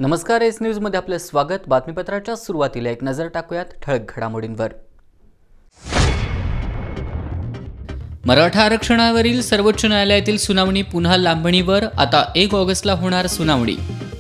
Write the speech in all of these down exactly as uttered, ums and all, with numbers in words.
नमस्कार, S news मध्ये आपले स्वागत। बातमीपत्राच्या सुरुवातीला एक नजर टाकूयात ठळक घडामोडींवर। मराठा आरक्षणावरील सर्वोच्च न्यायालयातील सुनावणी पुन्हा लांबणीवर। आता एक ऑगस्टला होणार सुनावणी।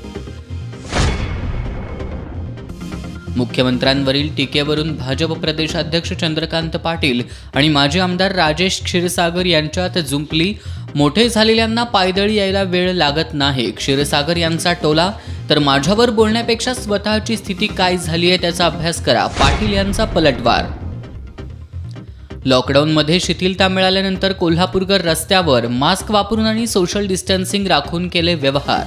मुख्यमंत्र्यांवरील टीकेवरून भाजप प्रदेशाध्यक्ष चंद्रकांत पाटील आणि माजी आमदार राजेश क्षीरसागर यांच्यात जुंपली। मोठे झालेल्यांना पायदळी यायला वेळ लागत नाही, क्षीरसागर यांचा टोला। तर माझ्यावर बोलण्यापेक्षा स्वतःची स्थिती काय झाली आहे त्याचा अभ्यास करा, पाटील यांचा पलटवार। लॉकडाऊनमध्ये शिथिलता मिळाल्यानंतर कोल्हापूरकर रस्त्यावर मास्क वापरून आणि सोशल डिस्टन्सिंग राखून केले व्यवहार।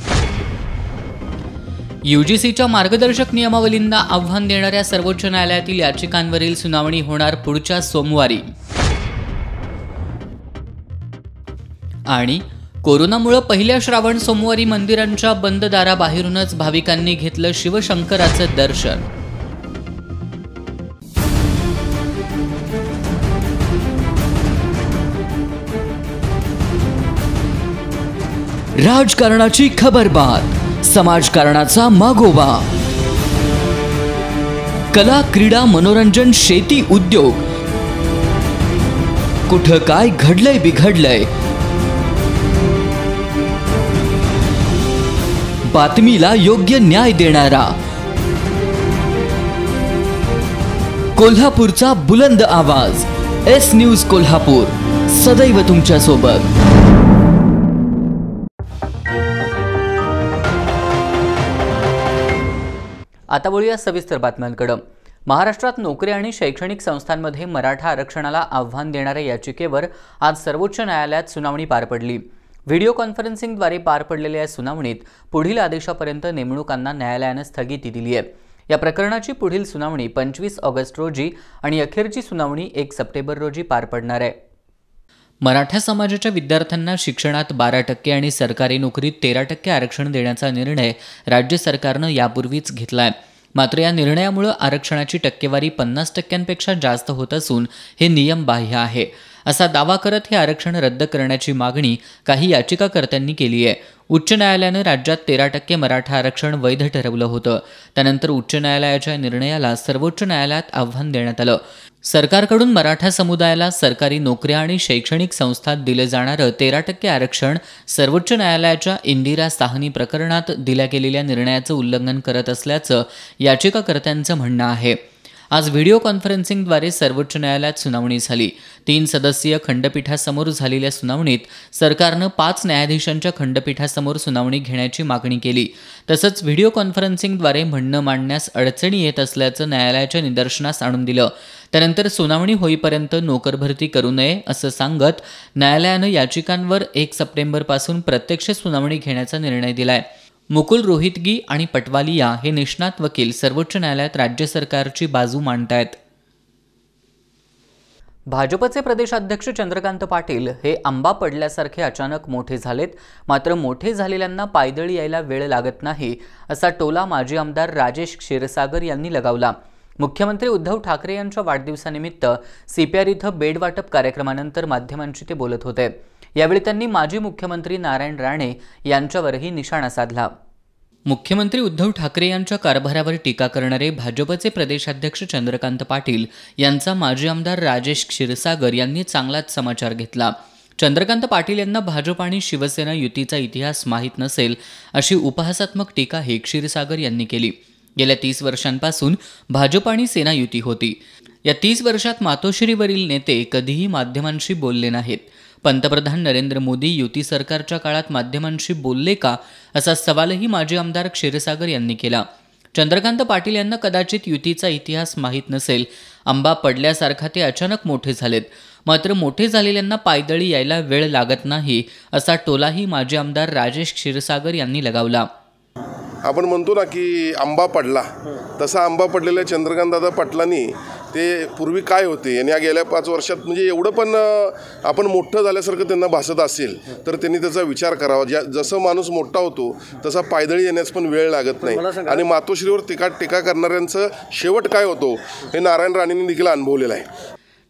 यूजीसीच्या मार्गदर्शक नियमावलींना आव्हान देणाऱ्या सर्वोच्च न्यायालयातील याचिकांवरील सुनावणी होणार पुढच्या सोमवारी। आणि कोरोनामुळे पहिल्या श्रावण सोमवारी मंदिरांच्या बंद दाराबाहेरूनच भाविकांनी घेतलं शिवशंकराचं दर्शन। राजकारणाची खबरबात, समाजकारणाचा मागोवा, कला, क्रीडा, मनोरंजन, शेती, उद्योग, कुठं काय घडलंय बिघडलंय, बातमीला योग्य न्याय देणारा कोल्हापूरचा बुलंद आवाज, एस न्यूज कोल्हापूर, सदैव तुमच्या सोबत। आता बोलूया सविस्तर बातम्यांकडे। महाराष्ट्रात नोकरी आणि शैक्षणिक संस्थांमध्ये मराठा आरक्षणाला आव्हान देणाऱ्या याचिकेवर आज सर्वोच्च न्यायालयात सुनावणी पार पडली। व्हिडिओ कॉन्फरन्सिंगद्वारे पार पडलेल्या या सुनावणीत पुढील आदेशापर्यंत नेमणुकांना न्यायालयाने स्थगिती दिली आहे। या प्रकरणाची पुढील सुनावणी पंचवीस ऑगस्ट रोजी आणि अखेरची सुनावणी एक सप्टेंबर रोजी पार पडणार आहे। मराठा समाजाच्या विद्यार्थ्यांना शिक्षणात बारा टक्के आणि सरकारी नोकरीत तेरा टक्के आरक्षण देण्याचा निर्णय राज्य सरकारनं यापूर्वीच घेतला आहे। मात्र या निर्णयामुळे आरक्षणाची टक्केवारी पन्नास टक्क्यांपेक्षा जास्त होत असून हे नियमबाह्य आहे असा दावा करत हे आरक्षण रद्द करण्याची मागणी काही याचिकाकर्त्यांनी केली आहे। उच्च न्यायालयानं राज्यात तेरा टक्के मराठा आरक्षण वैध ठरवलं होतं। त्यानंतर उच्च न्यायालयाच्या निर्णयाला सर्वोच्च न्यायालयात आव्हान देण्यात आलं। सरकारकडून मराठा समुदायाला सरकारी नोकऱ्या आणि शैक्षणिक संस्थांत दिले जाणारं तेरा टक्के आरक्षण सर्वोच्च न्यायालयाच्या इंदिरा साहनी प्रकरणात दिल्या गेलेल्या निर्णयाचं उल्लंघन करत असल्याचं याचिकाकर्त्यांचं म्हणणं आहे। आज व्हिडिओ कॉन्फरन्सिंगद्वारे सर्वोच्च न्यायालयात सुनावणी झाली। तीन सदस्यीय खंडपीठासमोर झालेल्या सुनावणीत सरकारनं पाच न्यायाधीशांच्या खंडपीठासमोर सुनावणी घेण्याची मागणी केली। तसंच व्हिडिओ कॉन्फरन्सिंगद्वारे म्हणणं मांडण्यास अडचणी येत असल्याचं न्यायालयाच्या निदर्शनास आणून दिलं। त्यानंतर सुनावणी होईपर्यंत नोकर भरती करू नये असं सांगत न्यायालयानं याचिकांवर एक सप्टेंबरपासून प्रत्यक्ष सुनावणी घेण्याचा निर्णय दिलाय। मुकुल रोहितगी आणि पटवालिया हे निष्णात वकील सर्वोच्च न्यायालयात राज्य सरकारची बाजू मांडतायत। भाजपचे प्रदेशाध्यक्ष चंद्रकांत पाटील हे आंबा पडल्यासारखे अचानक मोठे झालेत। मात्र मोठे झालेल्यांना पायदळी यायला वेळ लागत नाही असा टोला माजी आमदार राजेश क्षीरसागर यांनी लगावला। मुख्यमंत्री उद्धव ठाकरे यांच्या वाढदिवसानिमित्त सीपीआर इथं बेड वाटप कार्यक्रमानंतर माध्यमांशी ते बोलत होते। यावेळी त्यांनी माजी मुख्यमंत्री नारायण राणे यांच्यावरही निशाणा साधला। मुख्यमंत्री उद्धव ठाकरे यांच्या कारभारावर टीका करणारे भाजपचे प्रदेशाध्यक्ष चंद्रकांत पाटील यांचा माजी आमदार राजेश क्षीरसागर यांनी चांगलाच समाचार घेतला। चंद्रकांत पाटील यांना भाजप आणि शिवसेना युतीचा इतिहास माहीत नसेल अशी उपहासात्मक टीकाही क्षीरसागर यांनी केली। गेल्या तीस वर्षांपासून भाजप आणि सेना युती होती। या तीस वर्षात मातोश्रीवरील नेते कधीही माध्यमांशी बोलले नाहीत। पंतप्रधान नरेंद्र मोदी युती सरकारच्या काळात माध्यमांशी बोलले का असा सवालही माजी आमदार क्षीरसागर यांनी केला। चंद्रकांत पाटील यांना कदाचित युतीचा इतिहास माहीत नसेल। आंबा पडल्यासारखा ते अचानक मोठे झालेत। मात्र मोठे झालेल्यांना पायदळी यायला वेळ लागत नाही असा टोलाही माजी आमदार राजेश क्षीरसागर यांनी लगावला। आपण म्हणतो ना की आंबा पडला, तसा आंबा पडलेल्या चंद्रकांतदादा पाटलांनी ते पूर्वी काय होते आणि या गेल्या पाच वर्षात म्हणजे एवढं पण आपण मोठं झाल्यासारखं त्यांना भासत असेल तर त्यांनी त्याचा विचार करावा। ज्या जसं माणूस मोठा होतो तसा पायदळी येण्यास पण वेळ लागत नाही आणि मातोश्रीवर टीका टीका करणाऱ्यांचं शेवट काय होतो हे नारायण राणेंनी देखील अनुभवलेलं आहे।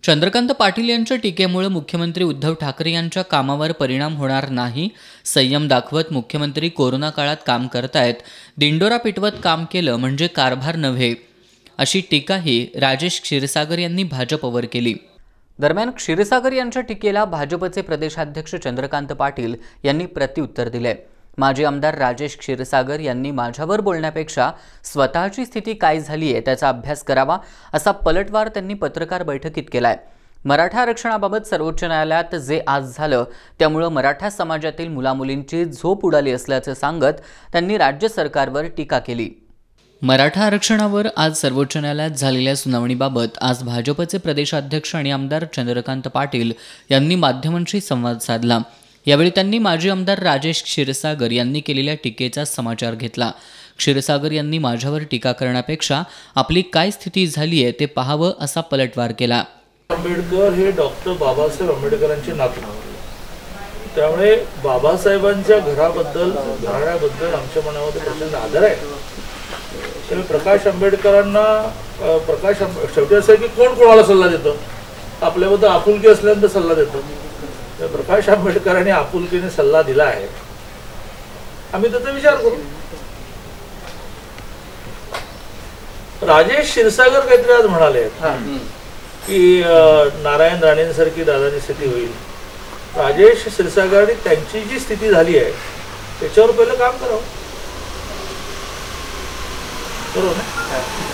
चंद्रकांत पाटील यांच्या टीकेमुळे मुख्यमंत्री उद्धव ठाकरे यांच्या कामावर परिणाम होणार नाही. संयम दाखवत मुख्यमंत्री कोरोना काळात काम करतायत. दिंडोरा पिटवत काम केलं म्हणजे कारभार नव्हे, अशी टीकाही राजेश क्षीरसागर यांनी भाजपवर केली. दरम्यान क्षीरसागर यांच्या टीकेला भाजपचे प्रदेशाध्यक्ष चंद्रकांत पाटील यांनी प्रत्युत्तर दिले. माजी आमदार राजेश क्षीरसागर यांनी माझ्यावर बोलण्यापेक्षा स्वतःची स्थिती काय झाली आहे त्याचा अभ्यास करावा, असा पलटवार त्यांनी पत्रकार बैठकीत केलाय. मराठा आरक्षणाबाबत सर्वोच्च न्यायालयात जे आज झालं त्यामुळे मराठा समाजातील मुलामुलींची झोप उडाली असल्याचं सांगत त्यांनी राज्य सरकारवर टीका केली. मराठा आरक्षणावर आज सर्वोच्च न्यायालयात झालेल्या सुनावणीबाबत आज भाजपचे प्रदेशाध्यक्ष आणि आमदार चंद्रकांत पाटील यांनी माध्यमांशी संवाद साधला. यावेळी त्यांनी माजी आमदार राजेश क्षीरसागर यांनी केलेल्या टीकेचा समाचार घेतला. क्षीरसागर यांनी माझ्यावर टीका करण्यापेक्षा आपली काय स्थिती झाली आहे ते पाहावं, असा पलटवार केला. आंबेडकर हे डॉक्टर बाबासाहेब आंबेडकरांचे नातू, त्यामुळे बाबासाहेबांच्या घराबद्दल घराण्याबद्दल आमच्या मनामध्ये प्रचंड आदर आहे. त्यामुळे प्रकाश आंबेडकरांना प्रकाश शेवटी असं की कोण कोणाला सल्ला देतं, आपल्याबद्दल आपुलकी असल्यानंतर सल्ला देतं. प्रकाश आंबेडकरांनी आपुलकीने सल्ला दिला आहे, आम्ही त्याचा विचार करू. राजेश क्षीरसागर काहीतरी आज म्हणाले की नारायण राणेंसारखी दादाची स्थिती होईल. राजेश क्षीरसागरांनी त्यांची जी स्थिती झाली आहे त्याच्यावर पहिलं काम करावं, बरोबर ना?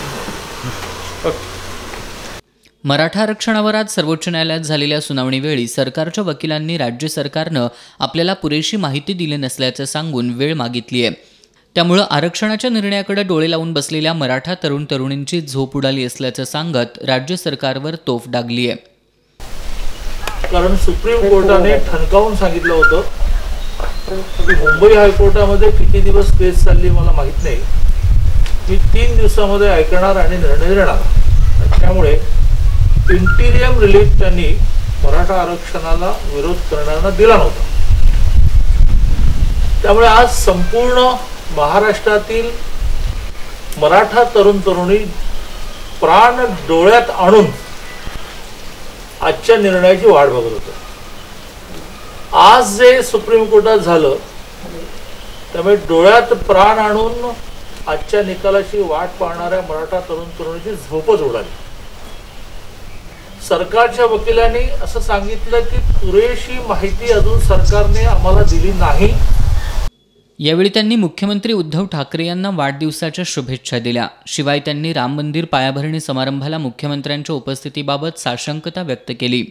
मराठा आरक्षणावर आज सर्वोच्च न्यायालयात झालेल्या सुनावणीवेळी सरकारच्या वकिलांनी राज्य सरकारनं आपल्याला पुरेशी माहिती दिली नसल्याचं सांगून वेळ मागितली आहे. त्यामुळे आरक्षणाच्या निर्णयाकडे डोळे लावून बसलेल्या मराठा तरुण तरुणींची झोप उडाली असल्याचं सांगत राज्य सरकारवर तोफ डागली आहे. कारण सुप्रीम कोर्टाने ठणकावून सांगितलं होतं की मुंबई हायकोर्टामध्ये किती दिवस केस चालली मला माहीत नाही, मी तीन दिवसामध्ये ऐकणार आणि निर्णय देणार. त्यामुळे इंटिरियम रिलीफ त्यांनी मराठा आरक्षणाला विरोध करणाऱ्यांना दिला नव्हता. त्यामुळे आज संपूर्ण महाराष्ट्रातील मराठा तरुण तरुणी प्राण डोळ्यात आणून आजच्या निर्णयाची वाट बघत होते. आज जे सुप्रीम कोर्टात झालं त्यामुळे डोळ्यात प्राण आणून आजच्या निकालाची वाट पाहणाऱ्या मराठा तरुण तरुणीची झोपच उडाली. सरकारच्या वकिलांनी असं सांगितलं की पुरेशी माहिती अजून सरकारने आम्हाला दिली नाही. यावेळी त्यांनी मुख्यमंत्री उद्धव ठाकरे यांना वाढदिवसाच्या शुभेच्छा दिल्या. शिवाय त्यांनी राम मंदिर पायाभरणी समारंभाला मुख्यमंत्र्यांच्या उपस्थितीबाबत साशंकता व्यक्त केली.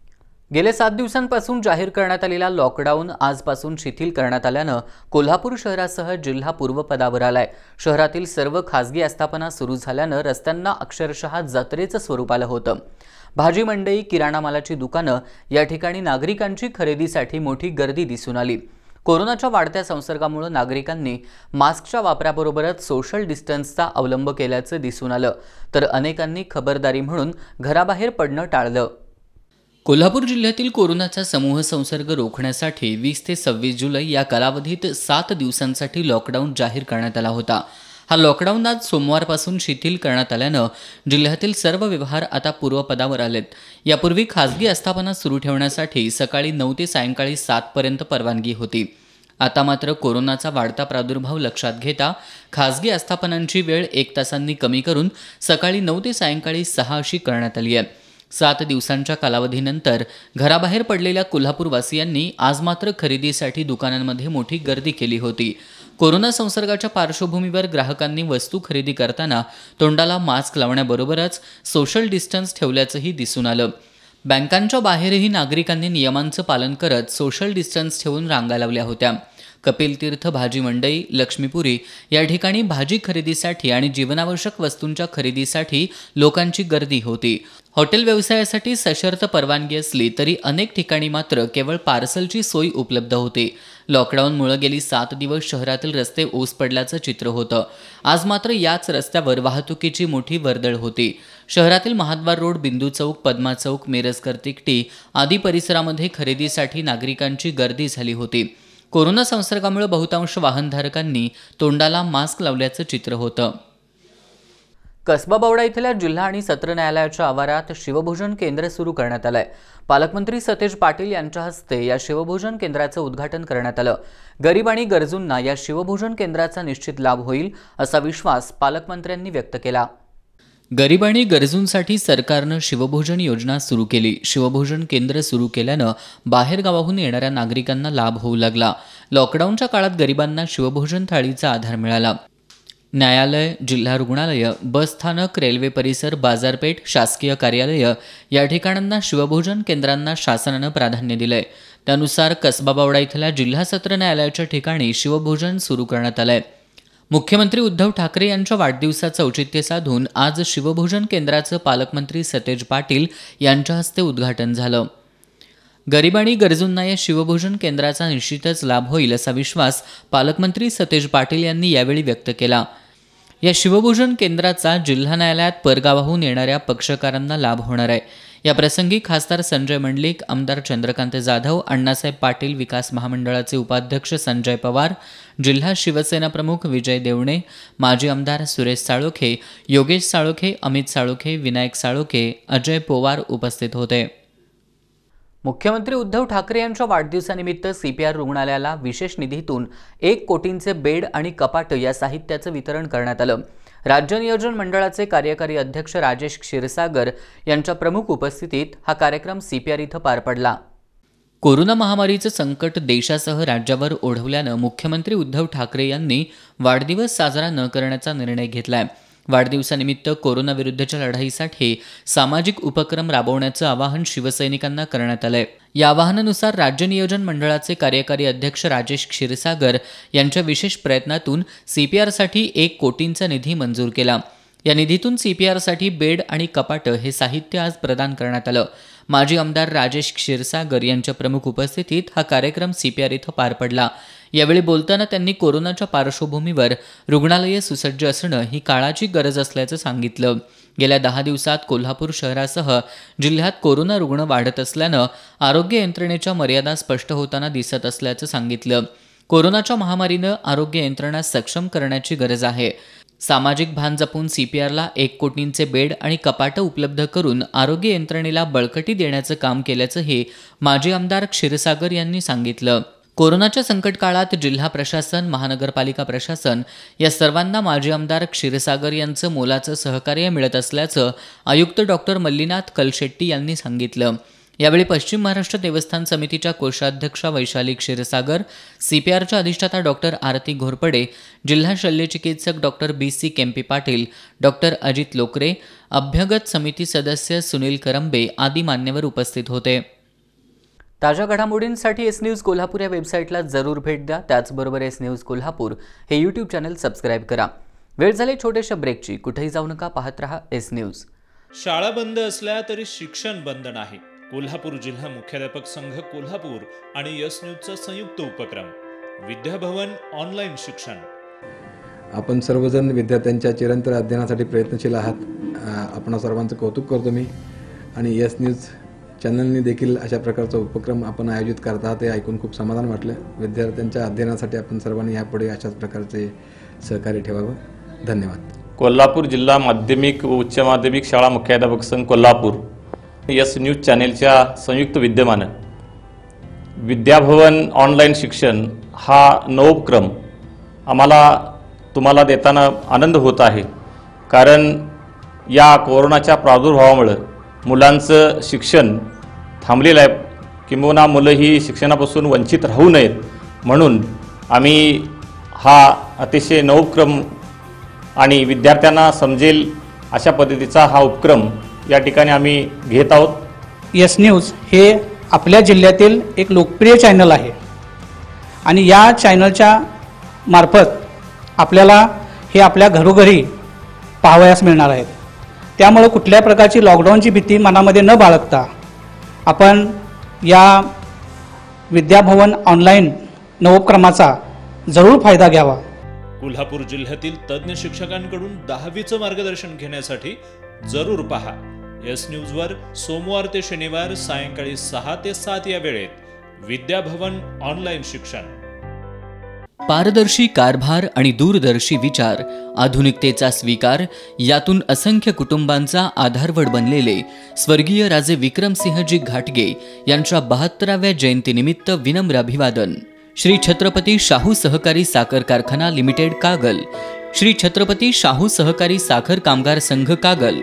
गेले सात दिवसांपासून जाहीर करण्यात आलेला लॉकडाऊन आजपासून शिथिल करण्यात आल्यानं कोल्हापूर शहरासह जिल्हा पूर्वपदावर आलाय. शहरातील सर्व खासगी आस्थापना सुरू झाल्यानं रस्त्यांना अक्षरशः जत्रेचं स्वरूप आलं होतं. भाजी मंडई, किराणा मालाची दुकानं या ठिकाणी नागरिकांची खरेदीसाठी मोठी गर्दी दिसून आली. कोरोनाच्या वाढत्या संसर्गामुळे नागरिकांनी मास्कच्या वापराबरोबरच सोशल डिस्टन्सचा अवलंब केल्याचं दिसून आलं, तर अनेकांनी खबरदारी म्हणून घराबाहेर पडणं टाळलं. कोल्हापूर जिल्ह्यातील कोरोनाचा समूह संसर्ग रोखण्यासाठी वीस ते सव्वीस जुलै या कालावधीत सात दिवसांसाठी लॉकडाऊन जाहीर करण्यात आला होता. हा लॉकडाऊन आज सोमवारपासून शिथिल करण्यात आल्यानं जिल्ह्यातील सर्व व्यवहार आता पूर्वपदावर आलेत. यापूर्वी खासगी आस्थापना सुरू ठेवण्यासाठी सकाळी नऊ ते सायंकाळी सात पर्यंत परवानगी होती. आता मात्र कोरोनाचा वाढता प्रादुर्भाव लक्षात घेता खासगी आस्थापनांची वेळ एक तासांनी कमी करून सकाळी नऊ ते सायंकाळी सहा अशी करण्यात आली आहे. सात दिवसांच्या कालावधीनंतर घराबाहेर पडलेल्या कोल्हापूरवासियांनी आज मात्र खरेदीसाठी दुकानांमध्ये मोठी गर्दी केली होती. कोरोना संसर्गाच्या पार्श्वभूमीवर ग्राहकांनी वस्तू खरेदी करताना तोंडाला मास्क लावण्याबरोबरच सोशल डिस्टन्स ठेवल्याचंही दिसून आलं. बँकांच्या बाहेरही नागरिकांनी नियमांचं पालन करत सोशल डिस्टन्स ठेवून रांगा लावल्या होत्या. कपिल तीर्थ भाजी मंडई, लक्ष्मीपुरी या ठिकाणी भाजी खरेदीसाठी आणि जीवनावश्यक वस्तूंच्या खरेदीसाठी लोकांची गर्दी होती. हॉटेल व्यवसायासाठी सशर्त परवानगी असली तरी अनेक ठिकाणी मात्र केवळ पार्सलची सोय उपलब्ध होती. लॉकडाऊनमुळे गेली सात दिवस शहरातील रस्ते ओस पडल्याचं चित्र होतं. आज मात्र याच रस्त्यावर वाहतुकीची मोठी वर्दळ होती. शहरातील महाद्वार रोड, बिंदू चौक, पद्मा चौक, मिरजकर तिकटी आदी परिसरामध्ये खरेदीसाठी नागरिकांची गर्दी झाली होती. कोरोना संसर्गामुळे बहुतांश वाहनधारकांनी तोंडाला मास्क लावल्याचं चित्र होतं. कसबा बावडा इथल्या जिल्हा आणि सत्र न्यायालयाच्या आवारात शिवभोजन केंद्र सुरू करण्यात आलंय। पालकमंत्री सतेज पाटील यांच्या हस्ते या शिवभोजन केंद्राचं उद्घाटन करण्यात आलं। गरीब आणि गरजूंना या शिवभोजन केंद्राचा निश्चित लाभ होईल असा विश्वास पालकमंत्र्यांनी व्यक्त केला। गरीब आणि गरजूंसाठी सरकारनं शिवभोजन योजना सुरू केली। शिवभोजन केंद्र सुरू केल्यानं बाहेर गावाहून येणाऱ्या नागरिकांना लाभ होऊ लागला। लॉकडाऊनच्या काळात गरिबांना शिवभोजन थाळीचा आधार मिळाला। न्यायालय, जिल्हा रुग्णालय, बस स्थानक, रेल्वे परिसर, बाजारपेठ, शासकीय कार्यालय या ठिकाणांना शिवभोजन केंद्रांना शासनानं प्राधान्य दिलंय। त्यानुसार कसबा बावडा इथल्या जिल्हा सत्र न्यायालयाच्या ठिकाणी शिवभोजन सुरू करण्यात आलंय। मुख्यमंत्री उद्धव ठाकरे यांच्या वाढदिवसाचं औचित्य साधून आज शिवभोजन केंद्राचं पालकमंत्री सतेज पाटील यांच्या हस्ते उद्घाटन झालं। गरीब आणि गरजूंना या शिवभोजन केंद्राचा निश्चितच लाभ होईल असा विश्वास पालकमंत्री सतेज पाटील यांनी यावेळी व्यक्त केला। या शिवभोजन केंद्राचा जिल्हा न्यायालयात परगावाहून येणाऱ्या पक्षकारांना लाभ होणार आहे। या प्रसंगी खासदार संजय मंडलिक, आमदार चंद्रकांत जाधव, अण्णासाहेब पाटील विकास महामंडळाचे उपाध्यक्ष संजय पवार, जिल्हा शिवसेना प्रमुख विजय देवणे, माजी आमदार सुरेश साळोखे, योगेश साळोखे, अमित साळोखे, विनायक साळोखे, अजय पोवार उपस्थित होते। मुख्यमंत्री उद्धव ठाकरे यांच्या वाढदिवसानिमित्त सीपीआर रुग्णालयाला विशेष निधीतून एक कोटींचे बेड आणि कपाट या साहित्याचं वितरण करण्यात आलं। राज्य नियोजन मंडळाचे कार्यकारी अध्यक्ष राजेश क्षीरसागर यांच्या प्रमुख उपस्थितीत हा कार्यक्रम सीपीआर इथं पार पडला। कोरोना महामारीचं संकट देशासह राज्यावर ओढवल्यानं मुख्यमंत्री उद्धव ठाकरे यांनी वाढदिवस साजरा न करण्याचा निर्णय घेतलाय। वाढदिवसानिमित्त कोरोनाविरुद्धच्या लढाईसाठी सामाजिक उपक्रम राबवण्याचं आवाहन शिवसैनिकांना करण्यात आलंय। या आवाहनानुसार राज्य नियोजन मंडळाचे कार्यकारी अध्यक्ष राजेश क्षीरसागर यांच्या विशेष प्रयत्नातून सीपीआरसाठी एक कोटींचा निधी मंजूर केला। या निधीतून सीपीआरसाठी बेड आणि कपाट हे साहित्य आज प्रदान करण्यात आलं। माजी आमदार राजेश क्षीरसागर यांच्या प्रमुख उपस्थितीत हा कार्यक्रम सीपीआर इथं पार पडला। यावेळी बोलताना त्यांनी कोरोनाच्या पार्श्वभूमीवर रुग्णालये सुसज्ज असणं ही काळाची गरज असल्याचं सांगितलं। गेल्या दहा दिवसात कोल्हापूर शहरासह जिल्ह्यात कोरोना रुग्ण वाढत असल्यानं आरोग्य यंत्रणेच्या मर्यादा स्पष्ट होताना दिसत असल्याचं सांगितलं। कोरोनाच्या महामारीनं आरोग्य यंत्रणा सक्षम करण्याची गरज आहे। सामाजिक भान जपून सीपीआरला एक कोटींचे बेड आणि कपाटं उपलब्ध करून आरोग्य यंत्रणेला बळकटी देण्याचं काम केल्याचंही माजी आमदार क्षीरसागर यांनी सांगितलं। कोरोनाच्या संकट काळात जिल्हा प्रशासन, महानगरपालिका प्रशासन या सर्वांना माजी आमदार क्षीरसागर यांचं मोलाचं सहकार्य मिळत असल्याचं आयुक्त डॉक्टर मल्लीनाथ कलशेट्टी यांनी सांगितलं। यावेळी पश्चिम महाराष्ट्र देवस्थान समितीच्या कोषाध्यक्षा वैशाली क्षीरसागर, सीपीआरच्या अधिष्ठाता डॉक्टर आरती घोरपडे, जिल्हा शल्यचिकित्सक doctor B C Kempi Patil, doctor Ajit Lokare, अभ्यगत समिती सदस्य सुनील करंबे आदी मान्यवर उपस्थित होते। ताज्या घडामोडींसाठी एस न्यूज कोल्हापूर या वेबसाईटला जरूर भेट द्या। त्याचबरोबर एस न्यूज कोल्हापूर हे यूट्यूब चॅनल सबस्क्राईब करा। वेळ झाली छोट्याशा ब्रेकची, कुठेही जाऊ नका, पाहत रहा एस न्यूज। शाळा बंद असल्या तरी शिक्षण बंद नाही। कोल्हापूर जिल्हा मुख्याध्यापक संघ कोल्हापूर आणि यस न्यूजचा संयुक्त उपक्रम विद्याभवन ऑनलाईन शिक्षण। आपण सर्वजण विद्यार्थ्यांच्या चिरंतन अध्ययनासाठी प्रयत्नशील आहात। आपण सर्वांचं कौतुक करतो मी आणि यस न्यूज चॅनलने देखील अशा प्रकारचा उपक्रम आपण आयोजित करत आहात हे ऐकून खूप समाधान वाटलं। विद्यार्थ्यांच्या अध्ययनासाठी आपण सर्वांनी यापुढे अशाच प्रकारचे सहकार्य ठेवावं। धन्यवाद। कोल्हापूर जिल्हा माध्यमिक व उच्च माध्यमिक शाळा मुख्याध्यापक संघ कोल्हापूर यस न्यूज चॅनेलच्या संयुक्त विद्यमानं विद्याभवन ऑनलाईन शिक्षण हा नवोपक्रम आम्हाला तुम्हाला देताना आनंद होत आहे। कारण या कोरोनाच्या प्रादुर्भावामुळे मुलांचं शिक्षण थांबलेलं आहे, किंबहुना मुलं ही शिक्षणापासून वंचित राहू नयेत म्हणून आम्ही हा अतिशय नवोपक्रम आणि विद्यार्थ्यांना समजेल अशा पद्धतीचा हा उपक्रम या ठिकाणी आम्ही घेत आहोत। यस न्यूज हे आपल्या जिल्ह्यातील एक लोकप्रिय चॅनल आहे आणि या चॅनलच्या मार्फत आपल्याला हे आपल्या घरोघरी पाहावयास मिळणार आहेत। त्यामुळे कुठल्या प्रकारची लॉकडाऊनची भीती मनामध्ये न बाळगता आपण या विद्याभवन ऑनलाईन नवोपक्रमाचा जरूर फायदा घ्यावा। कोल्हापूर जिल्ह्यातील तज्ञ शिक्षकांकडून दहावीचं मार्गदर्शन घेण्यासाठी जरूर पहा यस न्यूजवर सोमवार ते शनिवार सायंकाळी सहा ते सात या वेळेत विद्याभवन ऑनलाईन शिक्षण। पारदर्शी कारभार आणि दूरदर्शी विचार, आधुनिकतेचा स्वीकार यातून असंख्य कुटुंबांचा आधारवड बनलेले स्वर्गीय राजे विक्रमसिंहजी घाटगे यांच्या बहात्तराव्या जयंतीनिमित्त विनम्र अभिवादन. श्री छत्रपती शाहू सहकारी साखर कारखाना लिमिटेड कागल, श्री छत्रपती शाहू सहकारी साखर कामगार संघ कागल.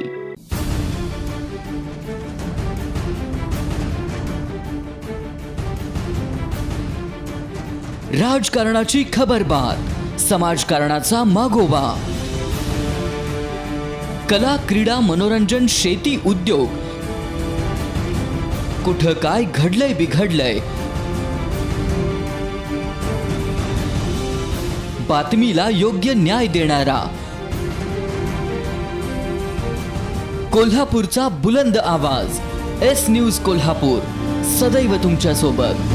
राजकारणाची खबरबात, समाजकारणाचा मागोवा, कला, क्रीडा, मनोरंजन, शेती, उद्योग, कुठं काय घडलंय बिघडलंय, बातमीला योग्य न्याय देणारा कोल्हापूरचा बुलंद आवाज, एस न्यूज कोल्हापूर, सदैव तुमच्या सोबत.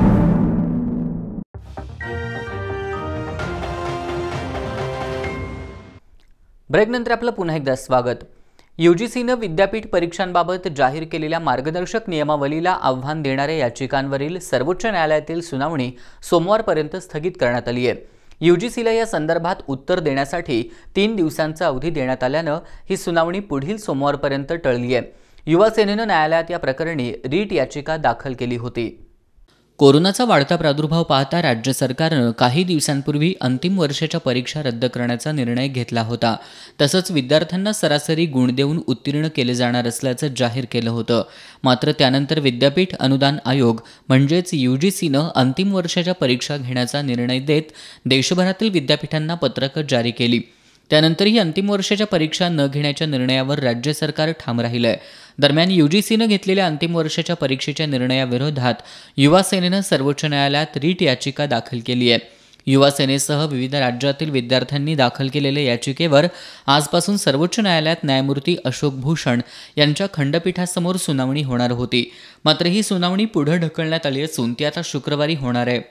ब्रेकनंतर आपलं पुन्हा एकदा स्वागत. यूजीसीनं विद्यापीठ परीक्षांबाबत जाहीर केलेल्या मार्गदर्शक नियमावलीला आव्हान देणाऱ्या याचिकांवरील सर्वोच्च न्यायालयातील सुनावणी सोमवारपर्यंत स्थगित करण्यात आली आहे. यूजीसीला या संदर्भात उत्तर देण्यासाठी तीन दिवसांचा अवधी देण्यात आल्यानं ही सुनावणी पुढील सोमवारपर्यंत टळली आहे. युवा सेनेनं न्यायालयात या प्रकरणी रीट याचिका दाखल केली होती. कोरोनाचा वाढता प्रादुर्भाव पाहता राज्य सरकारनं काही दिवसांपूर्वी अंतिम वर्षाच्या परीक्षा रद्द करण्याचा निर्णय घेतला होता. तसंच विद्यार्थ्यांना सरासरी गुण देऊन उत्तीर्ण केले जाणार असल्याचं जाहीर केलं होतं. मात्र त्यानंतर विद्यापीठ अनुदान आयोग म्हणजेच यूजीसीनं अंतिम वर्षाच्या परीक्षा घेण्याचा निर्णय देत देशभरातील विद्यापीठांना पत्रकं जारी केली. त्यानंतर ही अंतिम वर्षाच्या परीक्षा न घेण्याच्या निर्णयावर राज्य सरकार ठाम राहिलंय. दरम्यान यूजीसीनं घेतलेल्या अंतिम वर्षाच्या परीक्षेच्या निर्णयाविरोधात युवा सेनेनं सर्वोच्च न्यायालयात रीट याचिका दाखल केली आहे. युवा सेनेसह विविध राज्यातील विद्यार्थ्यांनी दाखल केलेल्या याचिकेवर आजपासून सर्वोच्च न्यायालयात न्यायमूर्ती अशोक भूषण यांच्या खंडपीठासमोर सुनावणी होणार होती. मात्र ही सुनावणी पुढे ढकलण्यात आली असून ती आता शुक्रवारी होणार आहे.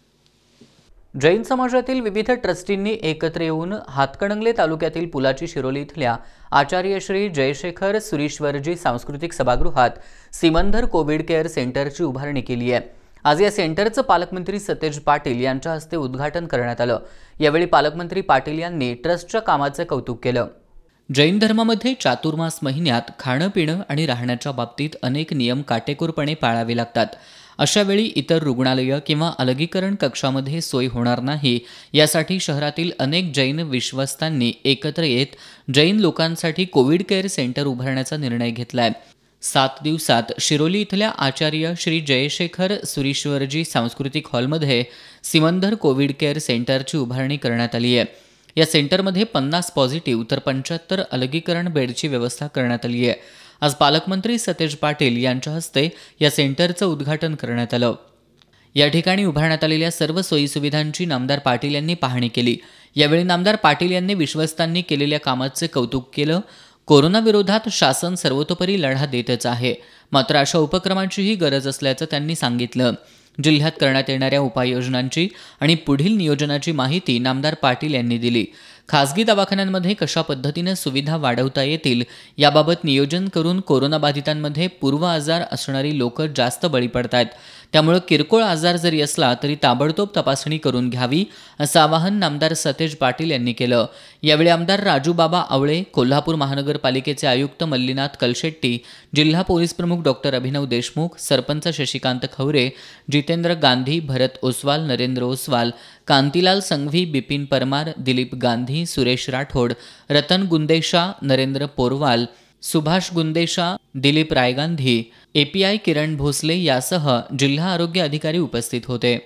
जैन समाजातील विविध ट्रस्टींनी एकत्र येऊन हातकणंगले तालुक्यातील पुलाची शिरोली इथल्या आचार्य श्री जयशेखर सुरीश्वरजी सांस्कृतिक सभागृहात सिमंदर कोविड केअर सेंटरची उभारणी केली आहे. आज या सेंटरचं पालकमंत्री सतेज पाटील यांच्या हस्ते उद्घाटन करण्यात आलं. यावेळी पालकमंत्री पाटील यांनी ट्रस्टच्या कामाचं कौतुक केलं. जैन धर्मामध्ये चातुर्मास महिन्यात खाणं पिणं आणि राहण्याच्या बाबतीत अनेक नियम काटेकोरपणे पाळावे लागतात. अशावेळी इतर रुग्णालयं किंवा अलगीकरण कक्षामध्ये सोय होणार नाही यासाठी शहरातील अनेक जैन विश्वस्तांनी एकत्र येत जैन लोकांसाठी कोविड केअर सेंटर उभारण्याचा निर्णय घेतलाय. सात दिवसात शिरोली इथल्या आचार्य श्री जयशेखर सुरीश्वरजी सांस्कृतिक हॉलमध्ये सिमंदर कोविड केअर सेंटरची उभारणी करण्यात आली आहे. या सेंटरमध्ये पन्नास पॉझिटिव्ह तर पंच्याहत्तर अलगीकरण बेडची व्यवस्था करण्यात आली आहे. आज पालकमंत्री सतेज पाटील यांच्या हस्ते या सेंटरचं उद्घाटन करण्यात आलं. या ठिकाणी उभारण्यात आलेल्या सर्व सोयीसुविधांची नामदार पाटील यांनी पाहणी केली. यावेळी नामदार पाटील यांनी विश्वस्तांनी केलेल्या कामाचे कौतुक केलं. कोरोनाविरोधात शासन सर्वतोपरी लढा देतच आहे, मात्र अशा उपक्रमांचीही गरज असल्याचं त्यांनी सांगितलं. जिल्ह्यात करण्यात येणाऱ्या उपाययोजनांची आणि पुढील नियोजनाची माहिती नामदार पाटील यांनी दिली. खासगी दवाखान्यांमध्ये कशा पद्धतीने सुविधा वाढवता येतील याबाबत नियोजन करून कोरोनाबाधितांमध्ये पूर्व आजार असणारी लोक जास्त बळी पडतात. त्यामुळे किरकोळ आजार जरी असला तरी ताबडतोब तपासणी करून घ्यावी असं आवाहन नामदार सतेज पाटील यांनी केलं. यावेळी आमदार राजूबाबा आवळे, कोल्हापूर महानगरपालिकेचे आयुक्त मल्लीनाथ कलशेट्टी, जिल्हा पोलीस प्रमुख डॉक्टर अभिनव देशमुख, सरपंच शशिकांत खवरे, जितेंद्र गांधी, भरत ओसवाल, नरेंद्र ओसवाल, कांतीलाल संघवी, बिपिन परमार, दिलीप गांधी, सुरेश राठोड, रतन गुंदेशा, नरेंद्र पोरवाल, सुभाष गुंदेशा, दिलीप रायगांधी, एपीआय किरण भोसले यासह जिल्हा आरोग्य अधिकारी उपस्थित होते.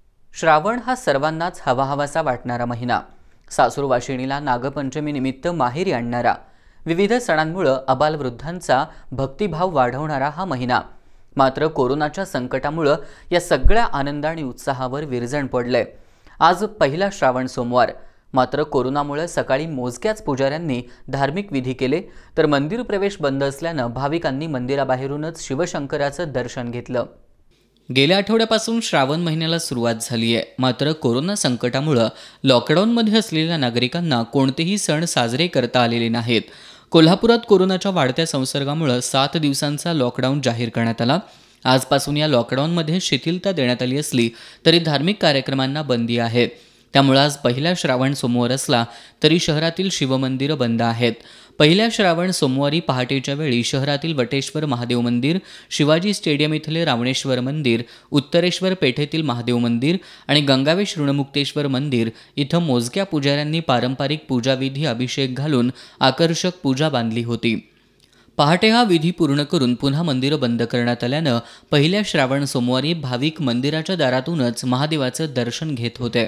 श्रावण हा सर्वांनाच हवा हवासा वाटणारा महिना, सासूरवाशिणीला नागपंचमीनिमित्त माहेरी आणणारा, विविध सणांमुळे अबालवृद्धांचा भक्तिभाव वाढवणारा हा महिना. मात्र कोरोनाच्या संकटामुळे या सगळ्या आनंद आणि उत्साहावर विरजण पडलंय. आज पहिला श्रावण सोमवार. मात्र कोरोनामुळे सकाळी मोजक्याच पुजाऱ्यांनी धार्मिक विधी केले, तर मंदिर प्रवेश बंद असल्यानं भाविकांनी मंदिराबाहेरूनच शिवशंकराचं दर्शन घेतलं. गेल्या आठवड्यापासून श्रावण महिन्याला सुरुवात झाली आहे. मात्र कोरोना संकटामुळे लॉकडाऊनमध्ये असलेल्या नागरिकांना कोणतेही सण साजरे करता आलेले नाहीत. कोल्हापुरात कोरोनाच्या वाढत्या संसर्गामुळे सात दिवसांचा लॉकडाऊन जाहीर करण्यात आला. आजपासून या लॉकडाऊनमध्ये शिथिलता देण्यात आली असली तरी धार्मिक कार्यक्रमांना बंदी आहे. त्यामुळे आज पहिला श्रावण सोमवार असला तरी शहरातील शिवमंदिरं बंद आहेत. पहिल्या श्रावण सोमवारी पहाटेच्या वेळी शहरातील वटेश्वर महादेव मंदिर, शिवाजी स्टेडियम इथले रावणेश्वर मंदिर, उत्तरेश्वर पेठेतील महादेव मंदिर आणि गंगावेश ऋणमुक्तेश्वर मंदिर इथं मोजक्या पुजाऱ्यांनी पारंपरिक पूजाविधी अभिषेक घालून आकर्षक पूजा बांधली होती. पहाटे हा विधी पूर्ण करून पुन्हा मंदिरं बंद करण्यात आल्यानं पहिल्या श्रावण सोमवारी भाविक मंदिराच्या दारातूनच महादेवाचं दर्शन घेत होते.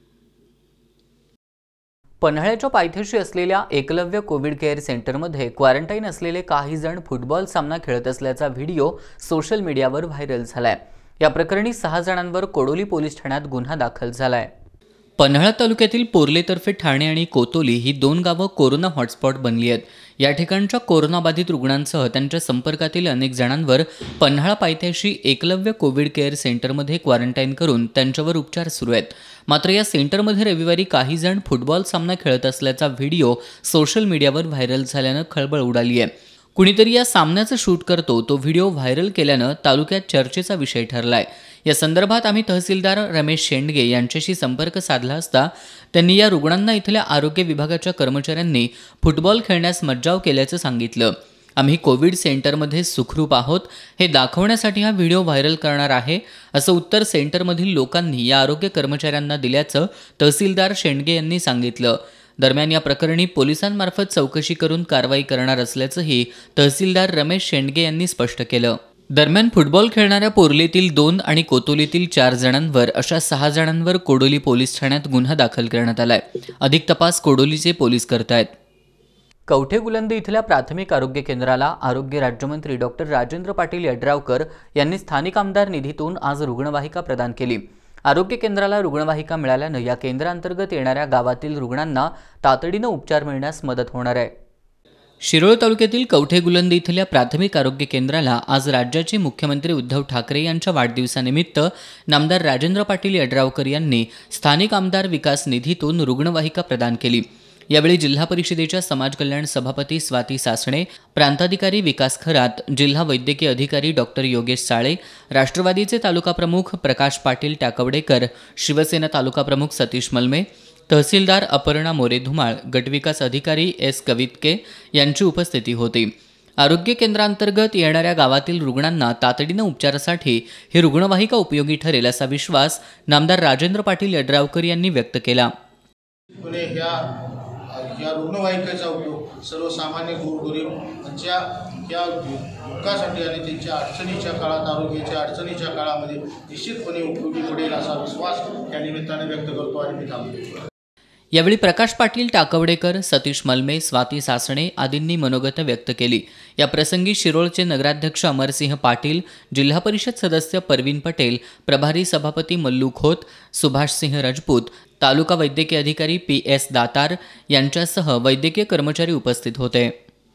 पन्हाळ्याच्या पायथ्याशी असलेल्या एकलव्य कोविड केअर सेंटरमध्ये क्वारंटाईन असलेले काही जण फुटबॉल सामना खेळत असल्याचा व्हिडिओ सोशल मीडियावर व्हायरल झालाय. या प्रकरणी सहा जणांवर कोडोली पोलीस ठाण्यात गुन्हा दाखल झालाय. पन्हाळा तालुक्यातील पोर्लेतर्फे ठाणे आणि कोतोली ही दोन गावं कोरोना हॉटस्पॉट बनली आहेत. या ठिकाणच्या कोरोनाबाधित रुग्णांसह त्यांच्या संपर्कातील अनेक जणांवर पन्हाळा पायथ्याशी एकलव्य कोविड केअर सेंटरमध्ये क्वारंटाईन करून त्यांच्यावर उपचार सुरू आहेत. मात्र या सेंटरमध्ये रविवारी काही जण फुटबॉल सामना खेळत असल्याचा व्हिडिओ सोशल मीडियावर व्हायरल झाल्यानं खळबळ उडाली आहे. कुणीतरी या सामन्याचं शूट करतो तो व्हिडिओ व्हायरल केल्यानं तालुक्यात चर्चेचा विषय ठरलाय. या संदर्भात आम्ही तहसीलदार रमेश शेंडगे यांच्याशी संपर्क साधला असता त्यांनी या रुग्णांना इथल्या आरोग्य विभागाच्या कर्मचाऱ्यांनी फुटबॉल खेळण्यास मज्जाव केल्याचं सांगितलं. आम्ही कोविड सेंटरमध्ये सुखरूप आहोत हे दाखवण्यासाठी हा व्हिडिओ व्हायरल करणार आहे असं उत्तर सेंटरमधील लोकांनी या आरोग्य कर्मचाऱ्यांना दिल्याचं तहसीलदार शेंडगे यांनी सांगितलं. दरम्यान या प्रकरणी पोलिसांमार्फत चौकशी करून कारवाई करणार असल्याचंही तहसीलदार रमेश शेंडगे यांनी स्पष्ट केलं. दरम्यान फुटबॉल खेळणाऱ्या पोर्लेतील दोन आणि कोतोलीतील चार जणांवर अशा सहा जणांवर कोडोली पोलीस ठाण्यात गुन्हा दाखल करण्यात आलाय. अधिक तपास कोडोलीचे पोलीस करतायत. कवठे गुलंदी इथल्या प्राथमिक आरोग्य केंद्राला आरोग्य राज्यमंत्री डॉक्टर राजेंद्र पाटील यड्रावकर यांनी स्थानिक आमदार निधीतून आज रुग्णवाहिका प्रदान केली. आरोग्य केंद्राला रुग्णवाहिका मिळाल्यानं या केंद्रांतर्गत येणाऱ्या गावातील रुग्णांना तातडीनं उपचार मिळण्यास मदत होणार आहे. शिरोळ तालुक्यातील कवठे गुलंदी इथल्या प्राथमिक आरोग्य केंद्राला आज राज्याचे मुख्यमंत्री उद्धव ठाकरे यांच्या वाढदिवसानिमित्त नामदार राजेंद्र पाटील यड्रावकर यांनी स्थानिक आमदार विकास निधीतून रुग्णवाहिका प्रदान केली. यावेळी जिल्हा परिषदेच्या समाज कल्याण सभापती स्वाती सासणे, प्रांताधिकारी विकास खरात, जिल्हा वैद्यकीय अधिकारी डॉक्टर योगेश साळे, राष्ट्रवादीचे तालुका प्रमुख प्रकाश पाटील टाकवडेकर, शिवसेना तालुका प्रमुख सतीश मलमे, तहसीलदार अपर्णा मोरे धुमाळ, गटविकास अधिकारी एस कवितके यांची उपस्थिती होती. आरोग्य केंद्रांतर्गत येणाऱ्या गावातील रुग्णांना तातडीनं उपचारासाठी ही रुग्णवाहिका उपयोगी ठरेल असा विश्वास नामदार राजेंद्र पाटील यड्रावकर यांनी व्यक्त केला. या रुग्णवाहिकेचा उपयोग सर्वसामान्य गोरगरीबांच्या या दुःखासाठी आणि त्यांच्या अडचणीच्या काळात, आरोग्याच्या अडचणीच्या काळामध्ये निश्चितपणे उपयोगी पडेल असा विश्वास या निमित्ताने व्यक्त करतो आणि मी थांबतो. यावेळी प्रकाश पाटील टाकवडेकर, सतीश मलमे, स्वाती सासणे आदींनी मनोगत व्यक्त केली. या प्रसंगी शिरोळचे नगराध्यक्ष अमरसिंह पाटील, जिल्हा परिषद सदस्य परवीन पटेल, प्रभारी सभापती मल्लू खोत, सुभाषसिंह राजपूत, तालुका वैद्यकीय अधिकारी पी एस दातार यांच्यासह वैद्यकीय कर्मचारी उपस्थित होते.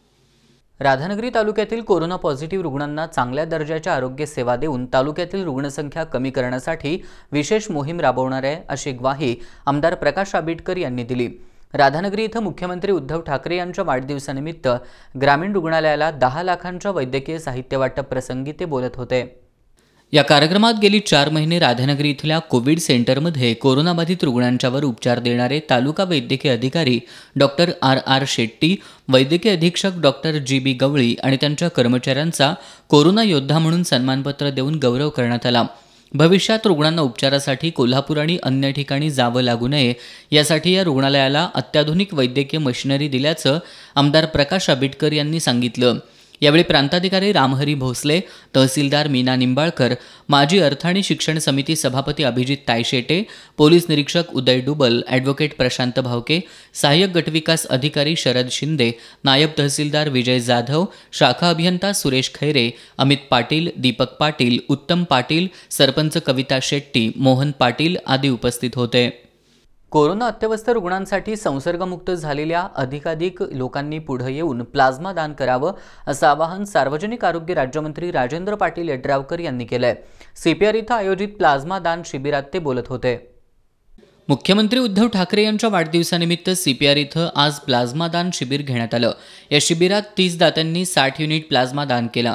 राधानगरी तालुक्यातील कोरोना पॉझिटिव्ह रुग्णांना चांगल्या दर्जाच्या आरोग्य सेवा देऊन तालुक्यातील रुग्णसंख्या कमी करण्यासाठी विशेष मोहीम राबवणार आहे अशी ग्वाही आमदार प्रकाश आबिटकर यांनी दिली. राधानगरी इथं मुख्यमंत्री उद्धव ठाकरे यांच्या वाढदिवसानिमित्त ग्रामीण रुग्णालयाला दहा लाखांच्या वैद्यकीय साहित्य वाटप प्रसंगी ते बोलत होते. या कार्यक्रमात गेली चार महिने राधानगरी इथल्या कोविड सेंटरमध्ये कोरोनाबाधित रुग्णांच्यावर उपचार देणारे तालुका वैद्यकीय अधिकारी डॉक्टर आर आर शेट्टी, वैद्यकीय अधीक्षक डॉक्टर जी बी गवळी आणि त्यांच्या कर्मचाऱ्यांचा कोरोना योद्धा म्हणून सन्मानपत्र देऊन गौरव करण्यात आला. भविष्यात रुग्णांना उपचारासाठी कोल्हापूर आणि अन्य ठिकाणी जावं लागू नये यासाठी या रुग्णालयाला अत्याधुनिक वैद्यकीय मशिनरी दिल्याचं आमदार प्रकाश आबिटकर यांनी सांगितलं. यावेळी प्रांताधिकारी रामहरी भोसले, तहसीलदार मीना निंबाळकर, माजी अर्थ आणि शिक्षण समिती सभापती अभिजित तायशेटे, पोलीस निरीक्षक उदय डुबल, ॲडव्होकेट प्रशांत भावके, सहाय्यक गटविकास अधिकारी शरद शिंदे, नायब तहसीलदार विजय जाधव, शाखा अभियंता सुरेश खैरे, अमित पाटील, दीपक पाटील, उत्तम पाटील, सरपंच कविता शेट्टी, मोहन पाटील आदी उपस्थित होते. कोरोना अत्यवस्थ रुग्णांसाठी संसर्गमुक्त झालेल्या अधिकाधिक लोकांनी पुढे येऊन प्लाझ्मा दान करावं असं आवाहन सार्वजनिक आरोग्य राज्यमंत्री राजेंद्र पाटील यड्रावकर यांनी केलंय. सीपीआर इथं आयोजित प्लाझ्मा दान शिबिरात ते बोलत होते. मुख्यमंत्री उद्धव ठाकरे यांच्या वाढदिवसानिमित्त सीपीआर इथं आज प्लाझ्मा दान शिबिर घेण्यात आलं. या शिबिरात तीस दात्यांनी साठ युनिट प्लाझ्मा दान केला.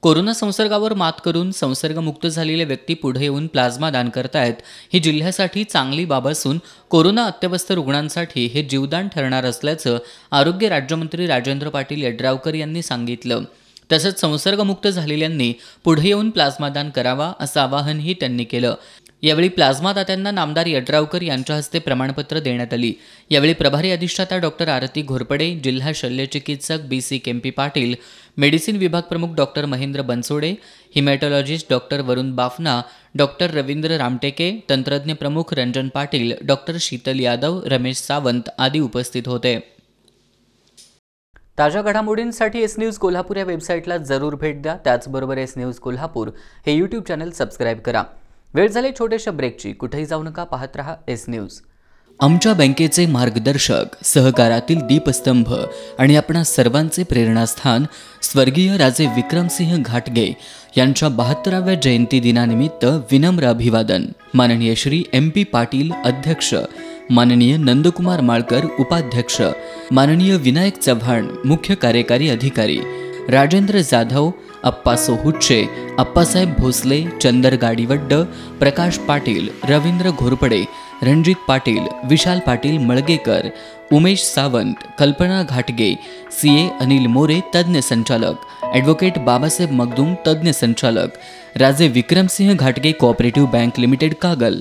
कोरोना संसर्गावर मात करून संसर्गमुक्त झालेले व्यक्ती पुढे येऊन प्लाझ्मा दान करतायत ही जिल्ह्यासाठी चांगली बाब असून कोरोना अत्यवस्थ रुग्णांसाठी हे जीवदान ठरणार असल्याचं आरोग्य राज्यमंत्री राजेंद्र पाटील यड्रावकर यांनी सांगितलं. तसंच संसर्गमुक्त झालेल्यांनी पुढे येऊन प्लाझ्मा दान करावा असं आवाहनही त्यांनी केलं. यावेळी प्लाझ्मा दात्यांना नामदार यड्रावकर यांच्या हस्ते प्रमाणपत्र देण्यात आली. यावेळी प्रभारी अधिष्ठाता डॉक्टर आरती घोरपडे, जिल्हा शल्यचिकित्सक B C Kempi Patil, medicine विभाग प्रमुख doctor Mahendra Bansode, haematologist doctor Varun Bafna, doctor Ravindra Ramteke, तंत्रज्ञ प्रमुख रंजन पाटील, डॉक्टर शीतल यादव, रमेश सावंत आदी उपस्थित होते. ताज्या घडामोडींसाठी एस न्यूज कोल्हापूर या वेबसाईटला जरूर भेट द्या. त्याचबरोबर एस न्यूज कोल्हापूर हे यूट्यूब चॅनल सबस्क्राईब करा. वेळ झाली छोट्याशा ब्रेकची. कुठेही जाऊ नका, पाहत रहा एस न्यूज. आमच्या बँकेचे मार्गदर्शक, सहकारातील दीपस्तंभ आणि आपणा सर्वांचे प्रेरणास्थान स्वर्गीय राजे विक्रमसिंह घाटगे यांच्या बहात्तराव्या जयंती दिनानिमित्त विनम्र अभिवादन. माननीय श्री एम पी पाटील अध्यक्ष, माननीय नंदकुमार माळकर उपाध्यक्ष, माननीय विनायक चव्हाण मुख्य कार्यकारी अधिकारी, राजेंद्र जाधव, अप्पा सोहुच्चे, अप्पासाहेब भोसले, चंदर गाडीवड्ड, प्रकाश पाटील, रवींद्र घोरपडे, रणजित पाटील, विशाल पाटील मळगेकर, उमेश सावंत, कल्पना घाटगे, सी ए अनिल मोरे तज्ज्ञ संचालक, ॲडव्होकेट बाबासाहेब मगदूम तज्ज्ञ संचालक, राजे विक्रमसिंह घाटगे कोऑपरेटिव्ह बँक लिमिटेड कागल.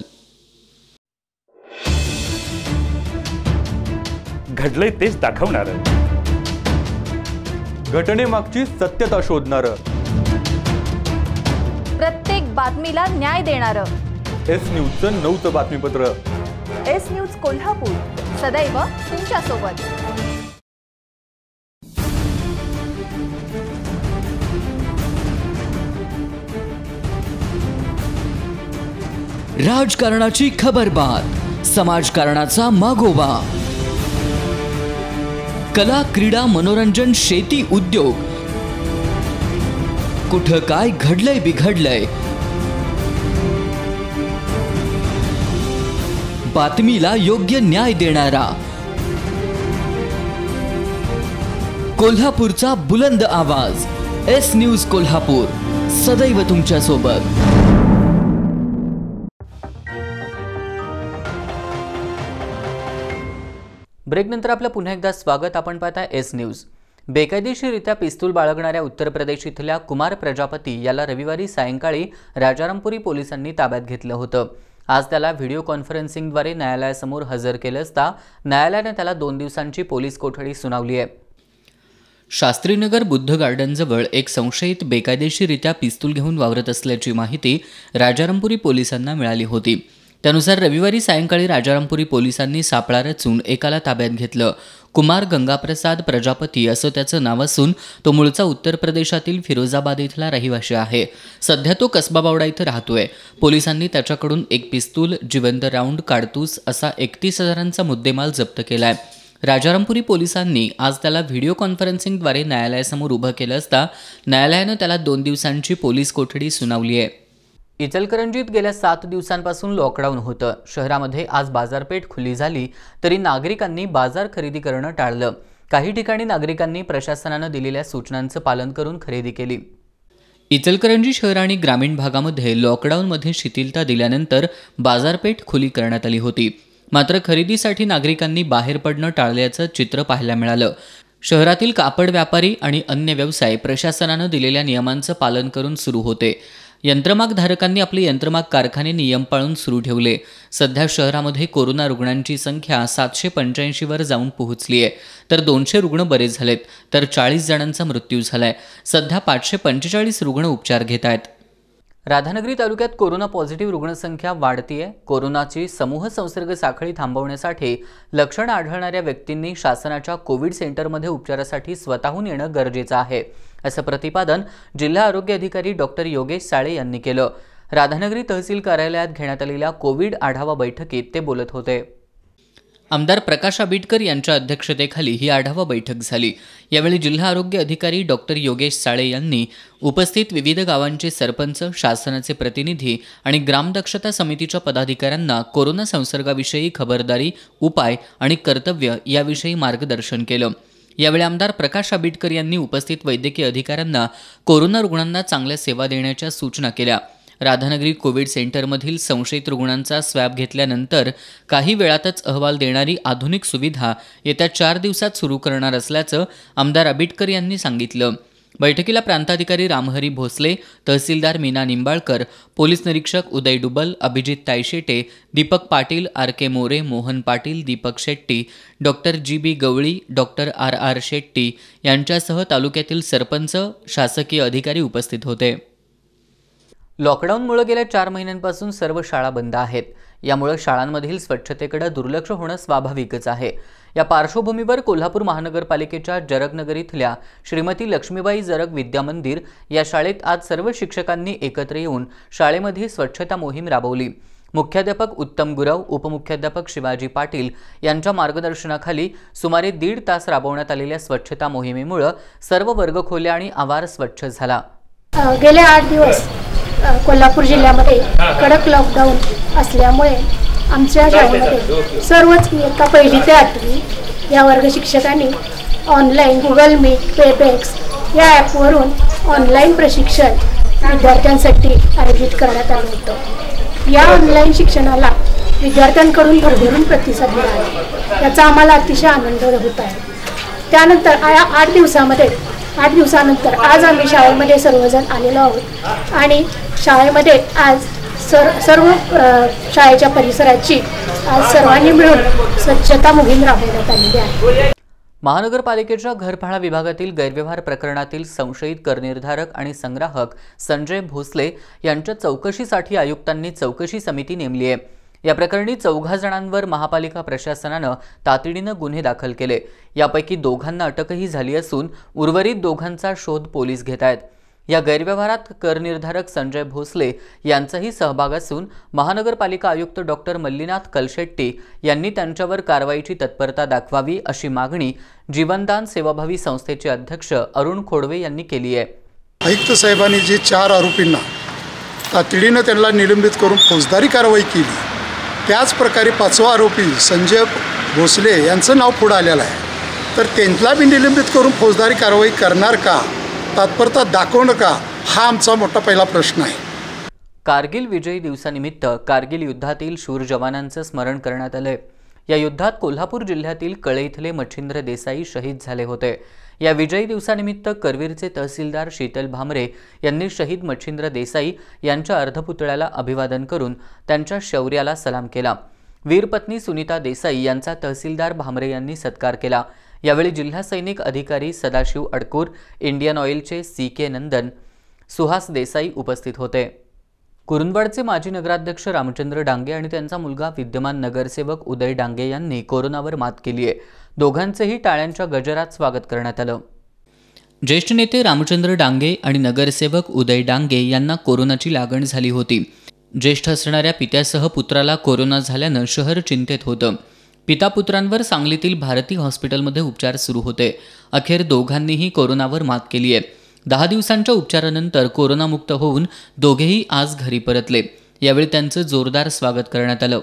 घडलंय तेच दाखवणारं, घटनेमागची सत्यता शोधणारं, प्रत्येक बातमीला न्याय देणारं, एस न्यूजचं नऊचं बातमीपत्र. एस न्यूज कोल्हापूर, सदैव तुमच्या सोबत. राजकारणाची खबरबात, समाजकारणाचा मागोवा, कला, क्रीडा, मनोरंजन, शेती, उद्योग, कुठं काय घडलंय बिघडलंय, बातमीला योग्य न्याय देणारा, कोल्हापूरचा बुलंद आवाज, एस न्यूज कोल्हापूर, सदैव तुमच्या सोबत. ब्रेकनंतर आपलं पुन्हा एकदा स्वागत. आपण पाहताय एस न्यूज. बेकायदेशीररित्या पिस्तूल बाळगणाऱ्या उत्तर प्रदेश इथल्या कुमार प्रजापती याला रविवारी सायंकाळी राजारामपुरी पोलिसांनी ताब्यात घेतलं होतं. आज त्याला व्हिडिओ कॉन्फरन्सिंगद्वारे न्यायालयासमोर हजर केलं असता न्यायालयाने त्याला दोन दिवसांची पोलीस कोठडी सुनावली आहे. शास्त्रीनगर बुद्ध गार्डनजवळ एक संशयित बेकायदेशीररित्या पिस्तूल घेऊन वावरत असल्याची माहिती राजारामपुरी पोलिसांना मिळाली होती. त्यानुसार रविवारी सायंकाळी राजारामपुरी पोलिसांनी सापळा रचून एकाला ताब्यात घेतलं. कुमार गंगाप्रसाद प्रजापती असं त्याचं नाव असून तो मूळचा उत्तर प्रदेशातील फिरोजाबाद इथला रहिवासी आहे. सध्या तो कसबाबावडा इथं राहतोय. पोलिसांनी त्याच्याकडून एक पिस्तूल, जिवंत राऊंड, काडतूस असा एकतीस हजारांचा मुद्देमाल जप्त केलाय. राजारामपुरी पोलिसांनी आज त्याला व्हिडिओ कॉन्फरन्सिंगद्वारे न्यायालयासमोर उभं केलं असता न्यायालयानं त्याला दोन दिवसांची पोलीस कोठडी सुनावली आहे. इचलकरंजीत गेल्या सात दिवसांपासून लॉकडाऊन होतं. शहरामध्ये आज बाजारपेठ खुली झाली तरी नागरिकांनी बाजार खरेदी करणं टाळलं. काही ठिकाणी नागरिकांनी प्रशासनानं दिलेल्या सूचनांचं पालन करून खरेदी केली. इचलकरंजी शहर आणि ग्रामीण भागामध्ये लॉकडाऊनमध्ये शिथिलता दिल्यानंतर बाजारपेठ खुली करण्यात आली होती. मात्र खरेदीसाठी नागरिकांनी बाहेर पडणं टाळल्याचं चित्र पाहायला मिळालं. शहरातील कापड व्यापारी आणि अन्य व्यवसाय प्रशासनानं दिलेल्या नियमांचं पालन करून सुरू होते. यंत्रमागधारकांनी आपले यंत्रमाग कारखाने नियम पाळून सुरू ठेवले. सध्या शहरामध्ये कोरोना रुग्णांची संख्या सातशे पंच्याऐंशीवर जाऊन पोहोचली आहे. तर दोनशे रुग्ण बरे झालेत तर चाळीस जणांचा मृत्यू झालाय. सध्या पाचशे पंचेचाळीस रुग्ण उपचार घेत आहेत. राधानगरी तालुक्यात कोरोना पॉझिटिव्ह रुग्णसंख्या वाढतीये. कोरोनाची समूह संसर्ग साखळी थांबवण्यासाठी लक्षण आढळणाऱ्या व्यक्तींनी शासनाच्या कोविड सेंटरमध्ये उपचारासाठी स्वतःहून येणं गरजेचं आहे, असं प्रतिपादन जिल्हा आरोग्य अधिकारी डॉक्टर योगेश साळे यांनी केलं. राधानगरी तहसील कार्यालयात घेण्यात आलेल्या कोविड आढावा बैठकीत ते बोलत होते. आमदार प्रकाश आबिटकर यांच्या अध्यक्षतेखाली ही आढावा बैठक झाली. यावेळी जिल्हा आरोग्य अधिकारी डॉक्टर योगेश साळे यांनी उपस्थित विविध गावांचे सरपंच, शासनाचे प्रतिनिधी आणि ग्रामदक्षता समितीच्या पदाधिकाऱ्यांना कोरोना संसर्गाविषयी खबरदारी, उपाय आणि कर्तव्य याविषयी मार्गदर्शन केलं. यावेळी आमदार प्रकाश आंबेडकर यांनी उपस्थित वैद्यकीय अधिकाऱ्यांना कोरोना रुग्णांना चांगल्या सेवा देण्याच्या सूचना केल्या। राधानगरी कोविड सेंटरमधील संशयित रुग्णांचा स्वॅब घेतल्यानंतर काही वेळातच अहवाल देणारी आधुनिक सुविधा येत्या चार दिवसात सुरू करणार असल्याचं आमदार आंबेडकर यांनी सांगितलं। बैठकीला प्रांताधिकारी रामहरी भोसले, तहसीलदार मीना निंबाळकर, पोलीस निरीक्षक Uday Dubal, Abhijit Tayshete, Deepak Patil, R K More, Mohan Patil, Deepak Shetty, doctor G B Gawali, doctor R R Shetty यांच्यासह तालुक्यातील सरपंच, शासकीय अधिकारी उपस्थित होते। लॉकडाऊनमुळे गेल्या चार महिन्यांपासून सर्व शाळा बंद आहेत। यामुळे शाळांमधील स्वच्छतेकडे दुर्लक्ष होणं स्वाभाविकच आहे। या पार्श्वभूमीवर कोल्हापूर महानगरपालिकेच्या जरगनगर इथल्या श्रीमती लक्ष्मीबाई जरग विद्या मंदिर या शाळेत आज सर्व शिक्षकांनी एकत्र येऊन शाळेमध्ये स्वच्छता मोहीम राबवली। मुख्याध्यापक उत्तम गुरव, उपमुख्याध्यापक शिवाजी पाटील यांच्या मार्गदर्शनाखाली सुमारे दीड तास राबवण्यात आलेल्या स्वच्छता मोहिमेमुळे सर्व वर्गखोल्या आणि आवार स्वच्छ झाला। गेले आठ दिवस कोल्हापूर जिल्ह्यामध्ये कडक लॉकडाऊन असल्यामुळे आमच्या शाळेमध्ये सर्वच इयत्ता पहिली ते आठवी या वर्ग शिक्षकांनी ऑनलाईन गुगल मीट, वेबएक्स या ॲपवरून ऑनलाईन प्रशिक्षण विद्यार्थ्यांसाठी आयोजित करण्यात आलं होतं। या ऑनलाईन शिक्षणाला विद्यार्थ्यांकडून भरभरून प्रतिसाद मिळाला, याचा आम्हाला अतिशय आनंद होत आहे। त्यानंतर या आठ दिवसामध्ये आठ दिवसानंतर आज आम्ही शाळेमध्ये सर्वजण आलेलो आहोत आणि शाळेमध्ये आज सर सर्व शाळेच्या परिसराची आज सर्वांनी मिळून स्वच्छता मोहीम राबवण्यात आलेली आहे। महानगरपालिकेच्या घरफाळा विभागातील गैरव्यवहार प्रकरणातील संशयित करनिर्धारक आणि संग्राहक संजय भोसले यांच्या चौकशीसाठी आयुक्तांनी चौकशी समिती नेमली आहे। या प्रकरणी चौघा जणांवर महापालिका प्रशासनानं तातडीनं गुन्हे दाखल केले। यापैकी दोघांना अटकही झाली असून उर्वरित दोघांचा शोध पोलीस घेत आहेत। या गैरव्यवहारात करनिर्धारक संजय भोसले यांचाही सहभाग असून महानगरपालिका आयुक्त डॉक्टर मल्लीनाथ कलशेट्टी यांनी त्यांच्यावर कारवाईची तत्परता दाखवावी अशी मागणी जीवनदान सेवाभावी संस्थेचे अध्यक्ष अरुण खोडवे यांनी केली आहे। आयुक्त साहेबांनी जे चार आरोपींना तातडीनं त्यांना निलंबित करून फौजदारी कारवाई केली, त्याच प्रकारे पाचवा आरोपी संजय भोसले यांचं नाव पुढे आलेलं आहे, तर त्यांना बी निलंबित करून फौजदारी कारवाई करणार का, तत्परता दाखवणं का, हा आमचा मोठा पहिला प्रश्न आहे। कारगिल विजय दिवसानिमित्त कारगिल युद्धातील शूर जवानांचं स्मरण करण्यात आले। या युद्धात कोल्हापूर जिल्ह्यातील कळे इथले मच्छिंद्र देसाई शहीद झाले होते। या विजयी दिवसानिमित्त करवीरचे तहसीलदार शीतल भामरे यांनी शहीद मच्छिंद्र देसाई यांच्या अर्धपुतळ्याला अभिवादन करून त्यांच्या शौर्याला सलाम केला। वीरपत्नी सुनीता देसाई यांचा तहसीलदार भामरे यांनी सत्कार केला। यावेळी जिल्हा सैनिक अधिकारी सदाशिव अडकूर, इंडियन ऑइलचे सी के नंदन, सुहास देसाई उपस्थित होते। कुरुंदवाडचे माजी नगराध्यक्ष रामचंद्र डांगे आणि त्यांचा मुलगा विद्यमान नगरसेवक उदय डांगे यांनी कोरोनावर मात केली आहे। दोघांचेही टाळ्यांच्या गजरात स्वागत करण्यात आलं। ज्येष्ठ नेते रामचंद्र डांगे आणि नगरसेवक उदय डांगे यांना कोरोनाची लागण झाली होती। ज्येष्ठ असणाऱ्या पित्यासह पुत्राला कोरोना झाल्यानं शहर चिंतेत होतं। पिता पुत्रांवर सांगलीतील भारती हॉस्पिटलमध्ये उपचार सुरू होते। अखेर दोघांनीही कोरोनावर मात केली आहे। दहा दिवसांच्या उपचारानंतर कोरोनामुक्त होऊन दोघेही आज घरी परतले। यावेळी त्यांचं जोरदार स्वागत करण्यात आलं।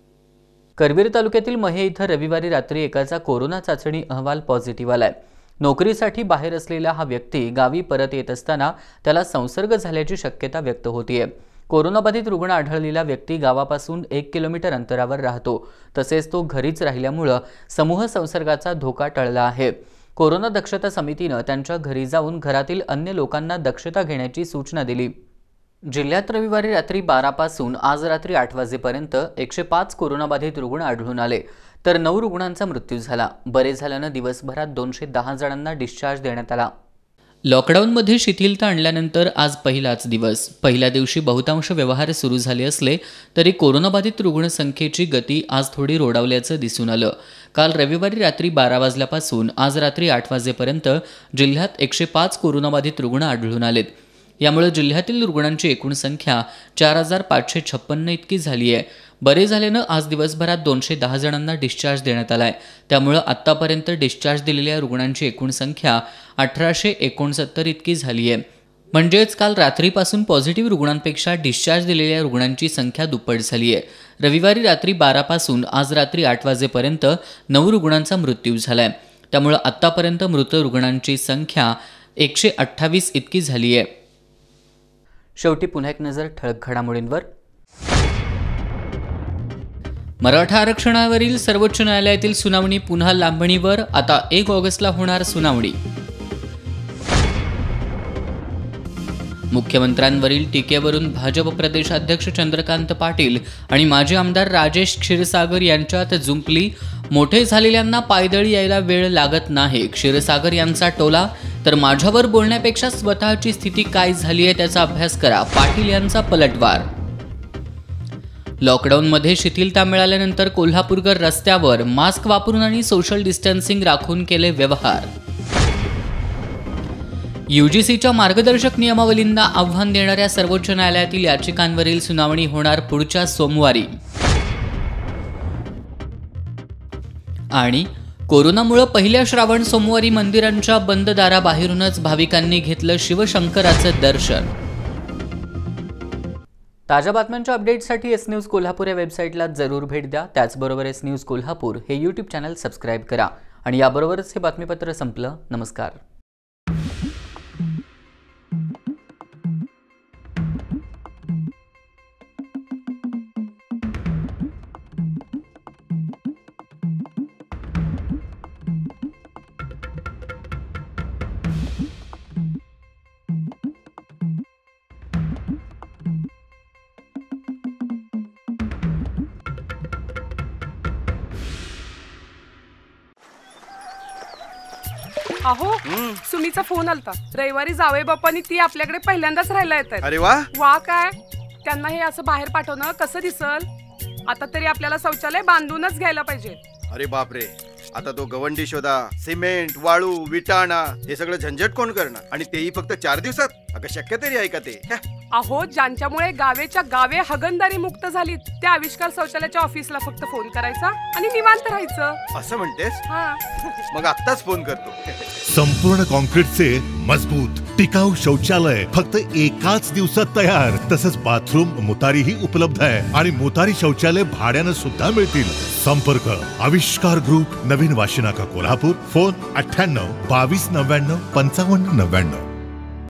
करवीर तालुक्यातील महे इथं रविवारी रात्री एकाचा कोरोना चाचणी अहवाल पॉझिटिव्ह आलाय। नोकरीसाठी बाहेर असलेला हा व्यक्ती गावी परत येत असताना त्याला संसर्ग झाल्याची शक्यता व्यक्त होतीये। कोरोनाबाधित रुग्ण आढळलेला व्यक्ती गावापासून एक किलोमीटर अंतरावर राहतो, तसेच तो घरीच राहिल्यामुळे समूह संसर्गाचा धोका टळला आहे। कोरोना दक्षता समितीनं त्यांच्या घरी जाऊन घरातील अन्य लोकांना दक्षता घेण्याची सूचना दिली। जिल्ह्यात रविवारी रात्री बारा पासून आज रात्री आठ वाजेपर्यंत एकशे पाच कोरोनाबाधित रुग्ण आढळून आले, तर नऊ रुग्णांचा मृत्यू झाला। बरे झाल्यानं दिवसभरात दोनशे दहा जणांना डिस्चार्ज देण्यात आला। लॉकडाऊनमध्ये शिथिलता आणल्यानंतर आज पहिलाच दिवस। पहिल्या दिवशी बहुतांश व्यवहार सुरू झाले असले तरी कोरोनाबाधित रुग्णसंख्येची गती आज थोडी रोडावल्याचं दिसून आलं। काल रविवारी रात्री बारा वाजल्यापासून आज रात्री आठ वाजेपर्यंत जिल्ह्यात एकशे पाच कोरोनाबाधित रुग्ण आढळून आलेत। यामुळे जिल्ह्यातील रुग्णांची एकूण संख्या चार हजार पाचशे छप्पन्न इतकी झाली आहे। बरे झाल्यानं आज दिवसभरात दोनशे दहा जणांना डिस्चार्ज देण्यात आलाय। त्यामुळे आत्तापर्यंत डिस्चार्ज दिलेल्या रुग्णांची एकूण संख्या अठराशे एकोणसत्तर इतकी झाली आहे। म्हणजेच काल रात्रीपासून पॉझिटिव्ह रुग्णांपेक्षा डिस्चार्ज दिलेल्या रुग्णांची संख्या दुप्पट झाली आहे। रविवारी रात्री बारा पासून आज रात्री आठ वाजेपर्यंत नऊ रुग्णांचा मृत्यू झालाय। त्यामुळे आत्तापर्यंत मृत रुग्णांची संख्या एकशे अठ्ठावीस इतकी झाली आहे. शेवटी पुन्हा एक नजर ठळक घडामोडींवर. मराठा आरक्षणावरील सर्वोच्च न्यायालयातील सुनावणी पुन्हा लांबणीवर. आता एक ऑगस्टला होणार सुनावणी. मुख्यमंत्र्यांवरील टीकेवरून भाजप प्रदेशाध्यक्ष चंद्रकांत पाटील आणि माजी आमदार राजेश क्षीरसागर यांच्यात जुंपली. मोठे झालेल्यांना पायदळी यायला वेळ लागत नाही, क्षीरसागर यांचा टोला. तर माझ्यावर बोलण्यापेक्षा स्वतःची स्थिती काय झाली आहे त्याचा अभ्यास करा, पाटील यांचा पलटवार. लॉकडाऊनमध्ये शिथिलता मिळाल्यानंतर कोल्हापूरकर रस्त्यावर मास्क वापरून आणि सोशल डिस्टन्सिंग राखून केले व्यवहार. यूजीसीच्या मार्गदर्शक नियमावलींना आव्हान देणाऱ्या सर्वोच्च न्यायालयातील याचिकांवरील सुनावणी होणार पुढच्या सोमवारी. आणि कोरोनामुळे पहिल्या श्रावण सोमवारी मंदिरांच्या बंद दाराबाहेरूनच भाविकांनी घेतलं शिवशंकराचं दर्शन. ताज्या बातम्यांच्या अपडेटसाठी एस न्यूज कोल्हापूर या वेबसाईटला जरूर भेट द्या. त्याचबरोबर एस न्यूज कोल्हापूर हे यूट्यूब चॅनल सबस्क्राईब करा. आणि याबरोबरच हे बातमीपत्र संपलं. नमस्कार. अहो सुमीचा फोन आलता. रविवारी जावई बाप्पानी ती आपल्याकडे पहिल्यांदाच राहायला येत आहेत. अरे वा वा काय त्यांना हे असं बाहेर पाठवणं कसं दिसल. आता तरी आपल्याला शौचालय बांधूनच घ्यायला पाहिजे. अरे बापरे, आता तो गवंडी शोधा, सिमेंट, वाळू, विटाणा हे सगळं झंझट कोण करणार, आणि तेही फक्त चार दिवसात. अगं शक्य तरी आहे का ते. अहो ज्यांच्यामुळे गावेच्या गावे हगणदारी मुक्त झाली त्या आविष्कार शौचालयाच्या ऑफिसला फक्त फोन करायचा आणि निवांत राहायचं. असं म्हणतेस? हा मग आत्ताच फोन करतो. संपूर्ण कॉन्क्रीटचे मजबूत टिकाऊ शौचालय फक्त एकाच दिवसात तयार. तसंच बाथरूम मुतारीही उपलब्ध आहे आणि मुतारी शौचालय भाड्यानं सुद्धा मिळतील. संपर्क आविष्कार ग्रुप, नवीन वाशी नाका, कोल्हापूर. फोन अठ्ठ्याण्णव बावीस नव्याण्णव पंचावन्न नव्याण्णव.